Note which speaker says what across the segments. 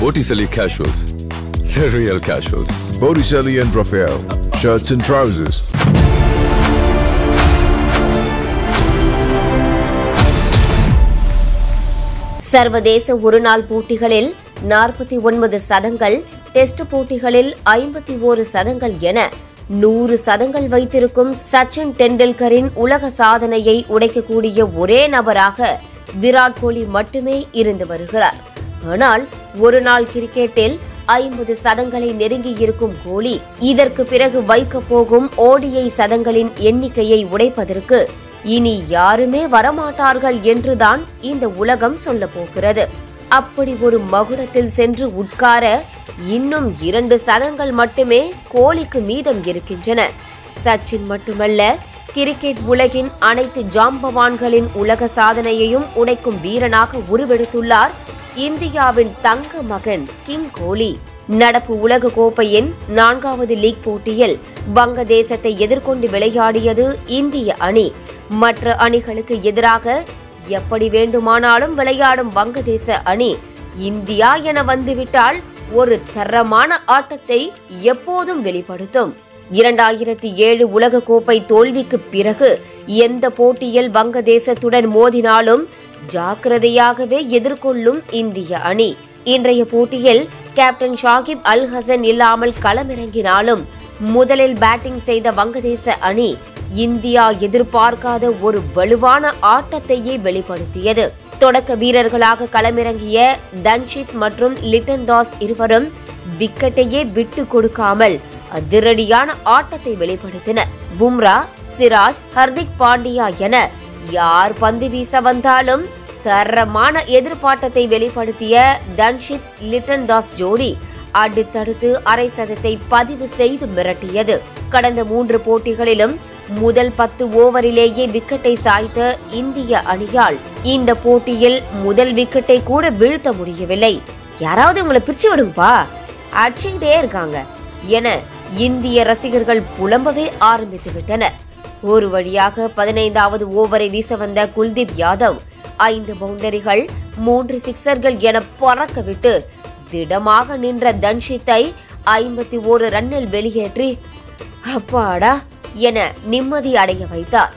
Speaker 1: Botticelli Casuals. The real casuals.
Speaker 2: Botticelli and Raphael. Shirts and trousers.
Speaker 3: சர்வதேச ஒருநாள் போட்டிகளில் 49 சதங்கள், டெஸ்ட் போட்டிகளில் 51 சதங்கள் என 100 சதங்கள் வைத்திருக்கும் சச்சின் டெண்டுல்கரின் உலக சாதனையை உடைக்கக்கூடிய ஒரே நபராக விராட் கோலி மட்டுமே இருந்து வருகிறார். ஆனால் ஒருநாள் கிரிக்கெட்டில் 50 சதங்களை நெருங்கியிருக்கும் கோலி இதற்கு பிறகு வைக்கப் போகும் ஓடிஐ சதங்களின் எண்ணிக்கையை உடைப்பதற்கு இனி யாருமே வரமாட்டார்கள் என்றுதான் இந்த உலகம் சொல்ல போகிறது. அப்படி ஒரு மகுடத்தில் சென்று உட்கார இன்னும் 2 சதங்கள் மட்டுமே கோலிக்கு மீதம் இருக்கின்றன. சச்சின் மட்டுமல்ல, கிரிக்கெட் உலகின் அனைத்து ஜாம்பவான்களின் உலக சாதனையையும் உடைக்கும் வீரனாக உருவெடுத்துள்ளார் இந்தியாவின் தங்க மகன் கிங் கோலி. நடப்பு உலக கோப்பையின் 4வது லீக் போட்டியில் வங்கதேசத்தை எதிர்கொண்டு விளையாடியது இந்திய அணி. மற்ற அணிகளுக்கு எதிராக எப்படி வேண்டுமானாலும் விளையாடும் வங்கதேச அணி இந்தியா என வந்துவிட்டால் ஒரு தரமான ஆட்டத்தை எப்போதும் வெளிப்படுத்தும். 2007 உலக கோப்பை தோல்விக்கு பிறகு எந்த போட்டியில் வங்கதேசத்துடன் மோதினாலும் ஜாக்கிரதையாகவே எதிர்கொள்ளும் இந்திய அணி. இன்றைய போட்டியில் கேப்டன் ஷாகிப் அல் ஹசன் இல்லாமல் களமிறங்கினாலும் முதலில் பேட்டிங் செய்த வங்கதேச அணி இந்தியா எதிர்பார்க்காத ஒரு வலுவான ஆட்டத்தையே வெளிப்படுத்தியது. தொடக்க வீரர்களாக களமிறங்கிய தன்ஷித் மற்றும் லிட்டன் தாஸ் இருவரும் விக்கெட்டையே விட்டு கொடுக்காமல் அதிரடியான ஆட்டத்தை வெளிப்படுத்தினர். பும்ரா, சிராஜ், ஹர்திக் பாண்டியா என யார் பந்து வீச வந்தாலும் தரமான எதிர்ப்பாட்டத்தை வெளிப்படுத்திய தன்ஷித் லிட்டன் தாஸ் ஜோடி அடுத்தடுத்து அரை சதத்தை பதிவு செய்து மிரட்டியது. கடந்த 3 போட்டிகளிலும் முதல் 10 ஓவரிலேயே விக்கெட்டை சாய்த்த இந்திய அணியால் இந்த போட்டியில் முதல் விக்கெட்டை கூட வீழ்த்த முடியவில்லை. யாராவது உங்களை பிரிச்சு விடுங்கப்பா, அடிச்சுக்கிட்டே இருக்காங்க என இந்திய ரசிகர்கள் புலம்பவே ஆரம்பித்து விட்டனர். ஒரு வழியாக 15வது ஓவரை வீச வந்த குல்தீப் யாதவ் 5 பவுண்டரிகள், 3 சிக்சர்கள் என பறக்கவிட்டு திடமாக நின்ற தன்ஷித்தை 51 ரன்னில் வெளியேற்றி அப்பாடா என நிம்மதி அடைய வைத்தார்.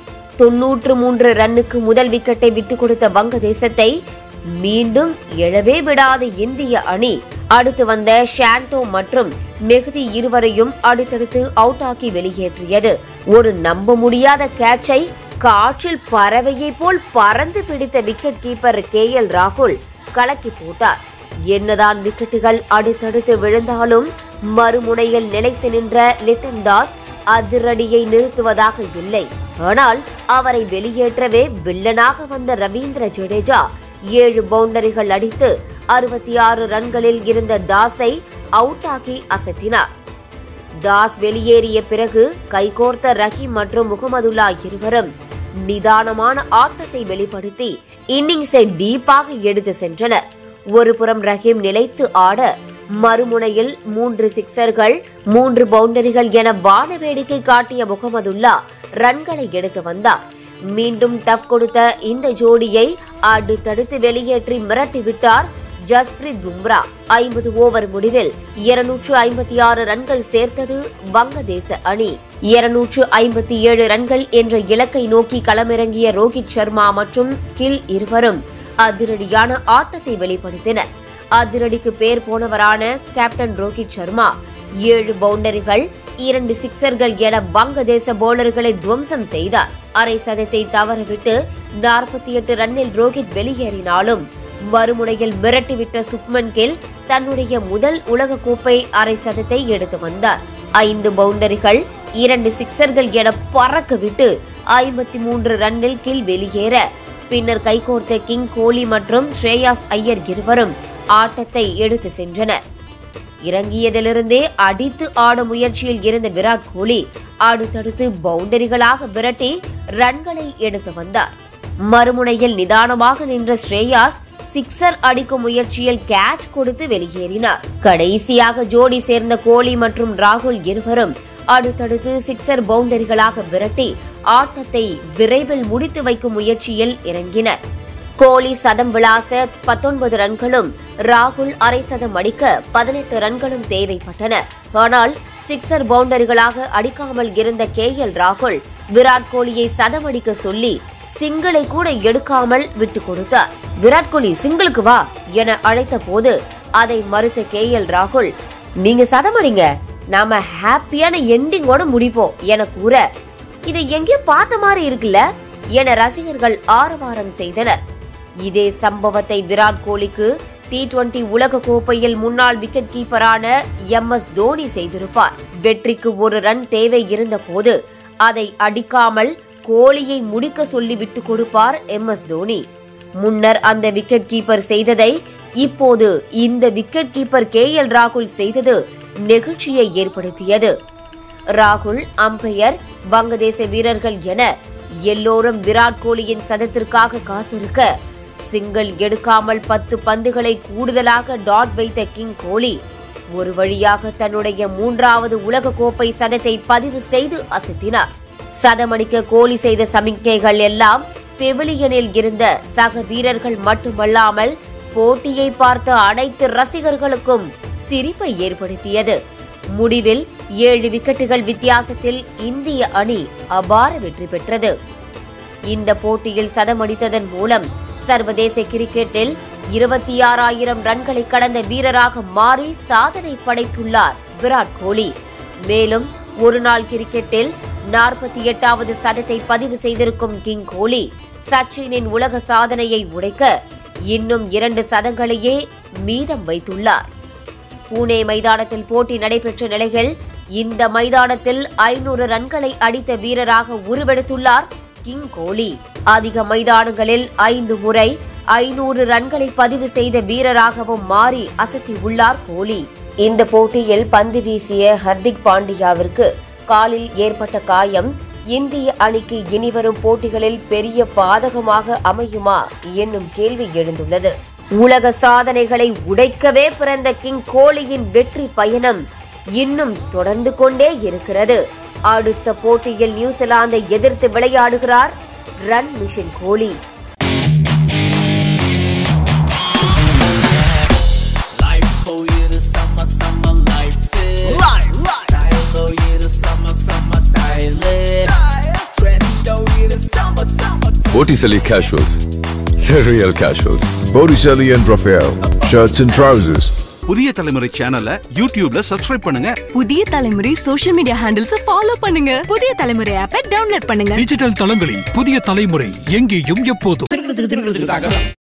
Speaker 3: 93 ரன்னுக்கு முதல் விக்கெட்டை விட்டுக் கொடுத்த வங்கதேசத்தை மீண்டும் எழவே விடாத இந்திய அணி அடுத்து வந்த ஷாண்டோ மற்றும் மெஹதி இருவரையும் அடுத்தடுத்து அவுட் ஆக்கி வெளியேற்றியது. ஒரு நம்ப முடியாத கேட்சை காற்றில் பறவையை போல் பறந்து பிடித்த விக்கெட் கீப்பர் KL ராகுல் கலக்கி போட்டார். என்னதான் விக்கெட்டுகள் அடுத்தடுத்து விழுந்தாலும் மறுமுனையில் நிலைத்து நின்ற லிட்டன் தாஸ் அதிரடியை நிறுத்துவதாக இல்லை. ஆனால் அவரை வெளியேற்றவே வில்லனாக வந்த ரவீந்திர ஜடேஜா 7 பவுண்டரிகள் அடித்து 66 ரன்களில் இருந்த தாஸை அவுட் ஆக்கி அசத்தினார். தாஸ் வெளியேறிய பிறகு கைகோர்த்த ரஹீம் மற்றும் முகமதுல்லா இருவரும் நிதானமான ஆட்டத்தை வெளிப்படுத்தி இன்னிங்ஸை டீப்பாக எடுத்து சென்றனர். ஒருபுறம் ரஹீம் நிலைத்து ஆட, மறுமுனையில் 3 சிக்சர்கள், 3 பவுண்டரிகள் என வான வேடிக்கை காட்டிய முகமதுல்லா ரன்களை எடுத்து வந்தார். மீண்டும் டஃப் கொடுத்த இந்த ஜோடியை அடுத்தடுத்து வெளியேற்றி மிரட்டிவிட்டார் ஜஸ்பிரீத் பும்ரா. 50 ஓவர் முடிவில் 256 ரன்கள் சேர்த்தது வங்கதேச அணி. 257 ரன்கள் என்ற இலக்கை நோக்கி களமிறங்கிய ரோஹித் சர்மா மற்றும் கில் இருவரும் அதிரடியான ஆட்டத்தை வெளிப்படுத்தினர். அதிரடிக்கு பேர் போனவரான கேப்டன் ரோஹித் சர்மா 7 பவுண்டரிகள், 2 சிக்சர்கள் என வங்கதேச பவுலர்களை துவம்சம் செய்தார். அரை சதத்தை தவறவிட்டு 48 ரன்னில் ரோஹித் வெளியேறினாலும் மறுமுனையில் மிரட்டிவிட்ட சுப்மன் கில் தன்னுடைய முதல் உலக கோப்பை அரை சதத்தை எடுத்து வந்தார். 5 பவுண்டரிகள், 2 சிக்சர்கள் என பறக்கவிட்டு 53 ரன்னில் கில் வெளியேற பின்னர் கைகோர்த்த கிங் கோலி மற்றும் ஸ்ரேயாஸ் ஐயர் இருவரும் ஆட்டத்தை எடுத்து சென்றனர். இறங்கியதிலிருந்தே அடித்து ஆடும் முயற்சியில் இருந்த விராட் கோலி அடுத்தடுத்து பவுண்டரிகளாக விரட்டி ரன்களை எடுத்து வந்தார். மறுமுனையில் நிதானமாக நின்ற ஸ்ரேயாஸ் சிக்சர் அடிக்கும் முயற்சியில் கேட்ச் கொடுத்து வெளியேறினார். கடைசியாக ஜோடி சேர்ந்த கோலி மற்றும் ராகுல் இருவரும் அடுத்தடுத்து சிக்சர் பவுண்டரிகளாக விரட்டி ஆட்டத்தை விரைவில் முடித்து வைக்கும் முயற்சியில் இறங்கினர். கோலி சதம் விளாச 19 ரன்களும் ராகுல் அரை சதம் அடிக்க 18 ரன்களும் தேவைப்பட்டன. ஆனால் சிக்ஸர் பவுண்டரிகளாக அடிக்காமல் இருந்த KL ராகுல் விராட் கோலியை சதம் அடிக்க சொல்லி சிங்கிளை கூட எடுக்காமல் விட்டுக் கொடுத்தார். விராட் கோலி சிங்கிளுக்கு வா என அழைத்த போது அதை மறுத்த KL ராகுல், நீங்க சதம் அடிங்க, நாம ஹாப்பியான எண்டிங்கோட முடிப்போம் என கூற, இதை எங்கேயோ பார்த்த மாதிரி இருக்குல்ல என ரசிகர்கள் ஆரவாரம் செய்தனர். இதே சம்பவத்தை விராட் கோலிக்கு T20 உலக கோப்பையில் முன்னாள் விக்கெட் கீப்பரான MS தோனி செய்திருப்பார். வெற்றிக்கு ஒரு ரன் தேவை இருந்த போது அதை அடிக்காமல் கோலியை முடிக்க சொல்லி விட்டுக் கொடுப்பார் MS தோனி. முன்னர் அந்த விக்கெட் கீப்பர் செய்ததை இப்போது இந்த விக்கெட் கீப்பர் KL ராகுல் செய்தது நெகிழ்ச்சியை ஏற்படுத்தியது. ராகுல், அம்பையர், வங்கதேச வீரர்கள் என எல்லோரும் விராட் கோலியின் சதத்திற்காக காத்திருக்க, சிங்கிள் எடுக்காமல் 10 பந்துகளை கூடுதலாக டாட் வைத்த கிங் கோலி ஒரு வழியாக தன்னுடைய 3வது உலக கோப்பை சதத்தை பதிவு செய்து அசத்தினார். சதமடிக்க கோலி செய்த சமிக்ஞைகள் எல்லாம் பெவிலியனில் இருந்த சக வீரர்கள் மட்டுமல்லாமல் போட்டியை பார்த்த அனைத்து ரசிகர்களுக்கும் சிரிப்பை ஏற்படுத்தியது. முடிவில் 7 விக்கெட்டுகள் வித்தியாசத்தில் இந்திய அணி அபார வெற்றி பெற்றது. இந்த போட்டியில் சதமடித்ததன் மூலம் சர்வதேச கிரிக்கெட்டில் 26,000 ரன்களை கடந்த வீரராக மாறி சாதனை படைத்துள்ளார் விராட் கோலி. மேலும் ஒருநாள் கிரிக்கெட்டில் 48வது சதத்தை பதிவு செய்திருக்கும் கிங் கோலி சச்சினின் உலக சாதனையை உடைக்க இன்னும் 2 சதங்களையே மீதம் வைத்துள்ளார். புனே மைதானத்தில் போட்டி நடைபெற்ற நிலையில் இந்த மைதானத்தில் 500 ரன்களை அடித்த வீரராக உருவெடுத்துள்ளார் கிங் கோலி. அதிக மைதானங்களில் 5 முறை 500 ரன்களை பதிவு செய்த வீரராகவும் மாறி அசத்தியுள்ளார் கோலி. இந்த போட்டியில் பந்து வீசிய ஹர்திக் பாண்டியாவிற்கு காலில் ஏற்பட்ட காயம் இந்திய அணிக்கு இனிவரும் போட்டிகளில் பெரிய பாதகமாக அமையுமா என்னும் கேள்வி எழுந்துள்ளது. உலக சாதனைகளை உடைக்கவே பிறந்த கிங் கோலியின் வெற்றி பயணம் இன்னும் தொடர்ந்து கொண்டே இருக்கிறது. அடுத்த போட்டியில் நியூசிலாந்தை எதிர்த்து விளையாடுகிறார் run machine Kohli.
Speaker 1: Botticelli Casuals. The real casuals.
Speaker 2: Botticelli and Raphael. Shirts and trousers.
Speaker 4: புதிய தலைமுறை சேனலை YouTubeல சப்ஸ்கிரைப் பண்ணுங்க.
Speaker 5: புதிய தலைமுறை சோஷியல் மீடியா ஹேண்டில்ஸ் ஃபாலோ பண்ணுங்க. புதிய தலைமுறை ஆப்பை டவுன்லோட் பண்ணுங்க.
Speaker 6: டிஜிட்டல் தளங்களில் புதிய தலைமுறை எங்கேயும் எப்போதும்.